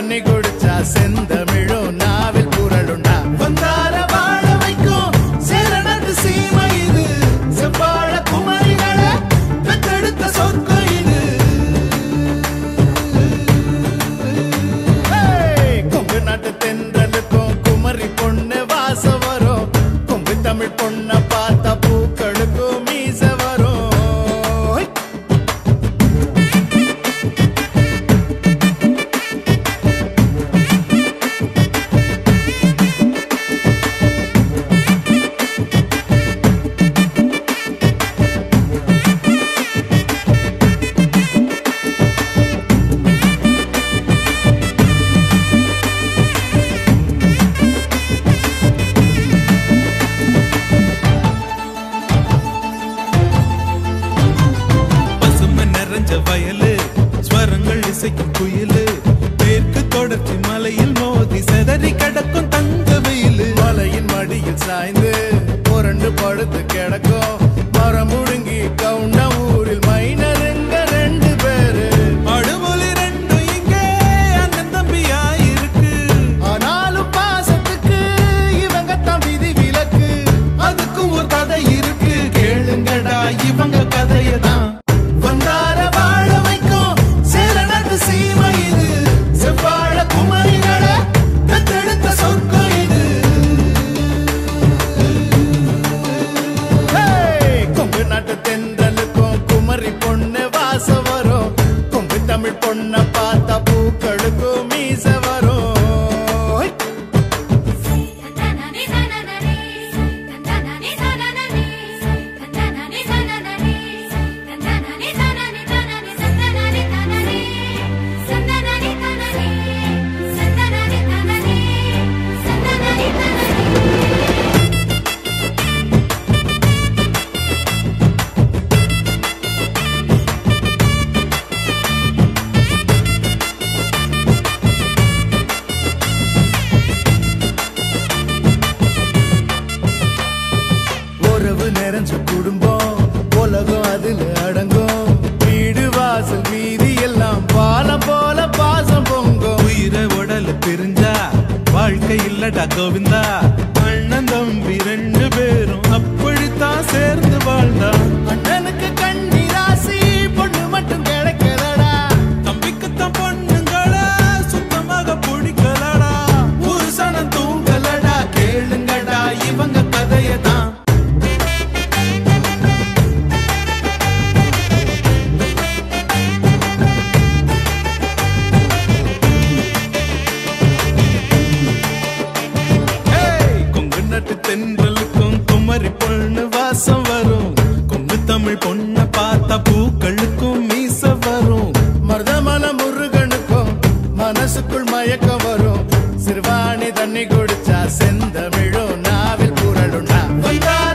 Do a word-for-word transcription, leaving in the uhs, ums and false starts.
தண்ணி குடிச்சா செந்தமிழும் நாவில் குரலுண்டா வந்தார வாழ வைக்கும் சேரணத்து சீமை இது செவ்வாழ குமரிகளை பெத்தெடுத்த சொர்க்கம் இது கொங்கு நாட்டு தென்றலுக்கும் குமரி பொண்ணு வாசம் வரும் கொங்கு தமிழ் பொண்ண பார்த்தா பூக்களுக்கும் மீச வரும் வயலு ஸ்வரங்கள் இசைக்கும் குயிலு மேற்கு தொடர்ச்சி மலையில் மோதி செதறி கிடக்கும் தங்க வெயிலு மலையின் மடியில் சாய்ந்து புரண்டு படுத்து கிடக்கும் மரம் முழுங்கி கவுண்ட ஊரில் மைனருங்க ரெண்டு பேரு அடுமொழி ரெண்டும் இங்கே அண்ணன் தம்பியா இருக்கு ஆனாலும் பாசத்துக்கு இவங்க தான் விதி விலக்கு அதுக்கும் ஒரு கதை இருக்கு கேளுங்கடா இவங்க கதையதான் வந்தார வாழ வைக்கும் சேரணத்து சீமை இது செவ்வாழ குமரிகளை பெத்தெடுத்த சொர்க்கம் இது கொங்கு நாட்டு தென்றலுக்கும் குமரி பொண்ணு வாசம் வரும் கொங்கு தமிழ் பொண்ண பார்த்தா பூக்களுக்கும் மீச வரும் நிறைஞ்ச குடும்பம் உலகம் அதுல அடங்கும் வீடு வாசல் வீதி எல்லாம் பாலம் போல பாசம் பொங்கும் உயிரை உடல பிரிஞ்சா வாழ்க்கை இல்லடா கோவிந்தா அண்ணன் தம்பி ரெண்டு பேரும் அப்படித்தான் சேர்ந்து வாழ்ந்தா அண்ணனுக்கு கண்ணி ராசி பொண்ணு மட்டும் கிடைக்கலடா தம்பிக்குத்தான் பொண்ணுங்களா சுத்தமாக பிடிக்கலடா ஒரு சனம் தூங்கலடா கேளுங்கடா இவங்க கதையதான் தென்றலுக்கும் குமரி பொண்ணு வாசம் வரும் கொங்கு தமிழ் பொண்ண பார்த்தா பூக்களுக்கும் மீச வரும் மருதமல முருகனுக்கும் மனசுக்குள் மயக்கம் வரும் சிறுவாணி தண்ணி குடிச்சா செந்தமிழும் நாவில் குரலுண்டா